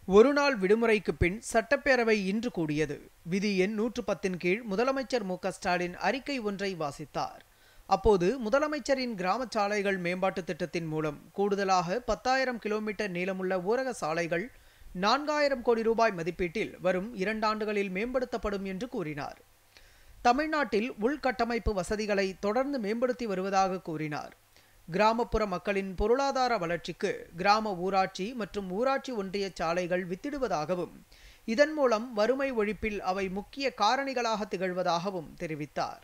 ஒருநாள் விடுமுறைக்கு பின் சட்டப்பேரவை இன்று கூடியது. விதி எண் 110 கீழ் முதலமைச்சர் மு.க.ஸ்டாலின் அறிக்கை ஒன்றை வாசித்தார். அப்போது முதலமைச்சரின் கிராம சாலைகள் மேம்பாட்டு திட்டத்தின் மூலம் கூடுதலாக 10,000 கிலோமீட்டர் நீளமுள்ள ஊரக சாலைகள் 4,000 கோடி ரூபாய் மதிப்பீட்டில் வரும் 2 ஆண்டுகளில் மேம்படுத்தப்படும் என்று கூறினார். தமிழ்நாட்டில் உள்கட்டமைப்பு வசதிகளை தொடர்ந்து மேம்படுத்தி வருவதாக கூறினார். கிராமப்புற மக்களின் பொருளாதார வளர்ச்சிக்கு கிராம ஊராட்சி மற்றும் ஊராட்சி ஒன்றிய சாலைகள் வித்திடுவதாகவும் இதன் மூலம் வறுமை ஒழிப்பில் அவை முக்கிய காரணிகளாக திகழ்வதாகவும் தெரிவித்தார்.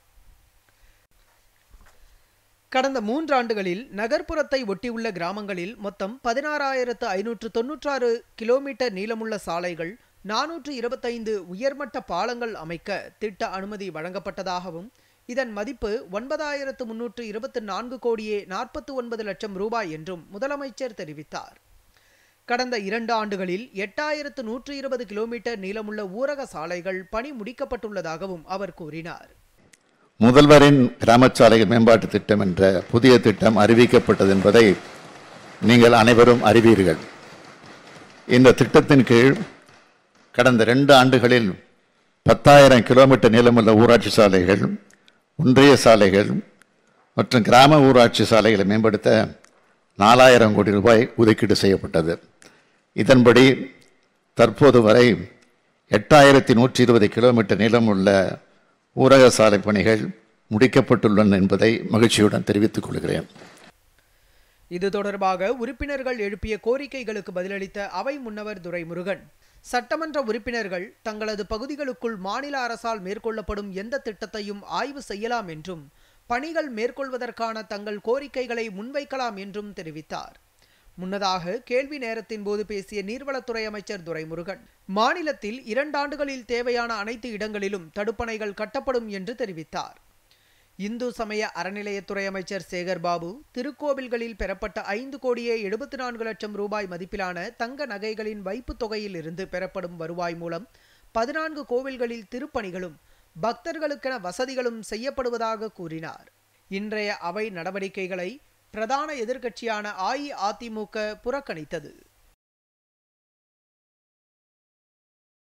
கடந்த 3 ஆண்டுகளில் நகர்ப்புறத்தை ஒட்டியுள்ள கிராமங்களில் மொத்தம் 16,596 கிலோமீட்டர் நீளமுள்ள சாலைகள், 425 உயர்மட்ட பாலங்கள் அமைக்க திட்ட அனுமதி வழங்கப்பட்டதாகவும் இதன் மதிப்பு 9,324 கோடியே 49 லட்சம் ரூபாய் என்றும் முதலமைச்சர் தெரிவித்தார். கடந்த 2 ஆண்டுகளில் 8,120 கிலோமீட்டர் நீளமுள்ள ஊரக சாலைகள் பணி முடிக்கப்பட்டுள்ளதாகவும் அவர் கூறினார். முதல்வரின் கிராம சாலைகள் மேம்பாட்டு திட்டம் என்ற புதிய திட்டம் அறிவிக்கப்பட்டது என்பதை நீங்கள் அனைவரும் அறிவீர்கள். இந்த திட்டத்தின் கீழ் கடந்த 2 ஆண்டுகளில் 10,000 கிலோமீட்டர் நீளமுள்ள ஊராட்சி சாலைகள், ஒன்றிய சாலைகள் மற்றும் கிராம ஊராட்சி சாலைகளை மேம்படுத்த 4,000 கோடி ரூபாய் ஒதுக்கீடு செய்யப்பட்டது. இதன்படி தற்போது வரை 8,120 கிலோமீட்டர் நீளமுள்ள ஊரக சாலை பணிகள் முடிக்கப்பட்டுள்ளன என்பதை மகிழ்ச்சியுடன் தெரிவித்துக் கொள்கிறேன். இது தொடர்பாக உறுப்பினர்கள் எழுப்பிய கோரிக்கைகளுக்கு பதிலளித்த அவை முன்னவர் துரைமுருகன், சட்டமன்ற உறுப்பினர்கள் தங்களது பகுதிகளுக்குள் மாநில அரசால் மேற்கொள்ளப்படும் எந்த திட்டத்தையும் ஆய்வு செய்யலாம் என்றும் பணிகள் மேற்கொள்வதற்கான தங்கள் கோரிக்கைகளை முன்வைக்கலாம் என்றும் தெரிவித்தார். முன்னதாக கேள்வி நேரத்தின் போது பேசிய நீர்வளத்துறை அமைச்சர் துரைமுருகன், மாநிலத்தில் 2 ஆண்டுகளில் தேவையான அனைத்து இடங்களிலும் தடுப்பணைகள் கட்டப்படும் என்று தெரிவித்தார். இந்து சமய அறநிலையத்துறை அமைச்சர் சேகர்பாபு, திருக்கோவில்களில் பெறப்பட்ட 5 கோடியே 74 லட்சம் ரூபாய் மதிப்பிலான தங்க நகைகளின் வைப்பு தொகையில் இருந்து பெறப்படும் வருவாய் மூலம் 14 கோவில்களில் திருப்பணிகளும் பக்தர்களுக்கென வசதிகளும் செய்யப்படுவதாக கூறினார். இன்றைய அவை நடவடிக்கைகளை பிரதான எதிர்க்கட்சியான அஇஅதிமுக புறக்கணித்தது.